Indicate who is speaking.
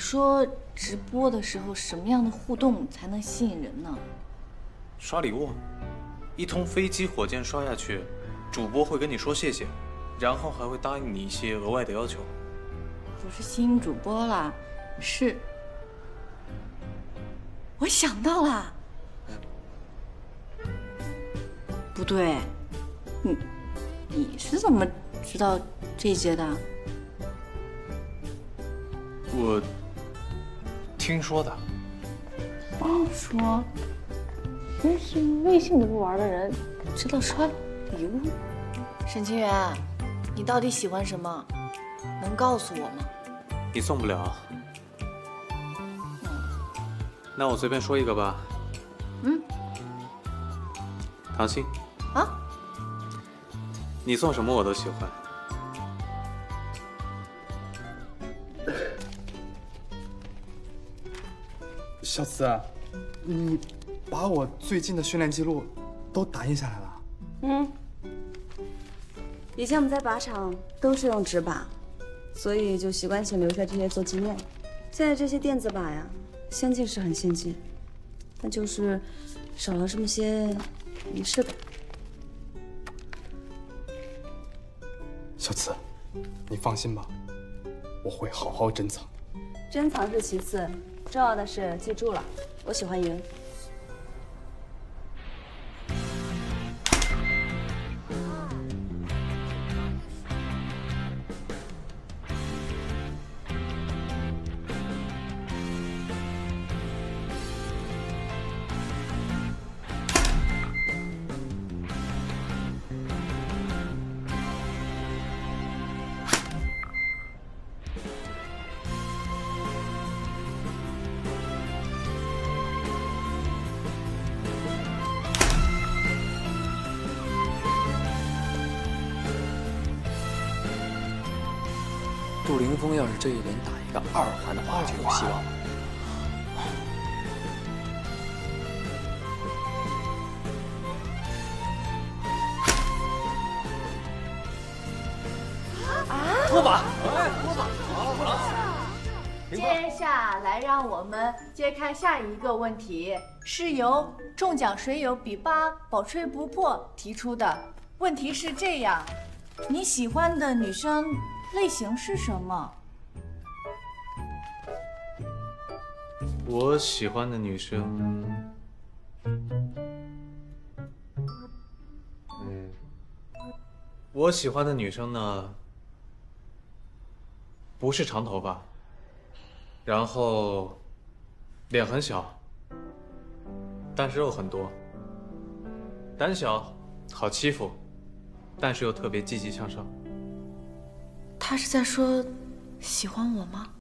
Speaker 1: 说直播的时候什么样的互动才能吸引人呢？
Speaker 2: 刷礼物，一通飞机火箭刷下去，主播会跟你说谢谢，然后还会答应你一些额外的要求。
Speaker 1: 不是吸引主播啦，是……我想到了，不对，你是怎么知道这些的？
Speaker 2: 我听说的。
Speaker 1: 听说，平时微信都不玩的人，知道刷礼物？沈清源，你到底喜欢什么？能告诉我吗？
Speaker 2: 你送不了。那我随便说一个吧。唐鑫。
Speaker 1: 啊？
Speaker 2: 你送什么我都喜欢。
Speaker 3: 小慈，你把我最近的训练记录都打印下来了。
Speaker 4: 以前我们在靶场都是用纸靶，所以就习惯性留下这些做纪念。现在这些电子靶呀，先进是很先进，但就是少了这么些仪式感。
Speaker 3: 小慈，你放心吧，我会好好珍藏。
Speaker 4: 珍藏是其次，重要的是记住了，我喜欢赢。
Speaker 5: 杜凌峰要是这一轮打一个2环的话，就有希望了。
Speaker 6: 拖把，
Speaker 1: 接下来让我们揭开下一个问题，是由中奖水友比8饱吹不破提出的。问题是这样：你喜欢的女生类型是什么？
Speaker 2: 我喜欢的女生，我喜欢的女生呢，不是长头发，然后脸很小，但是肉很多，胆小，好欺负，但是又特别积极向上。
Speaker 1: 他是在说喜欢我吗？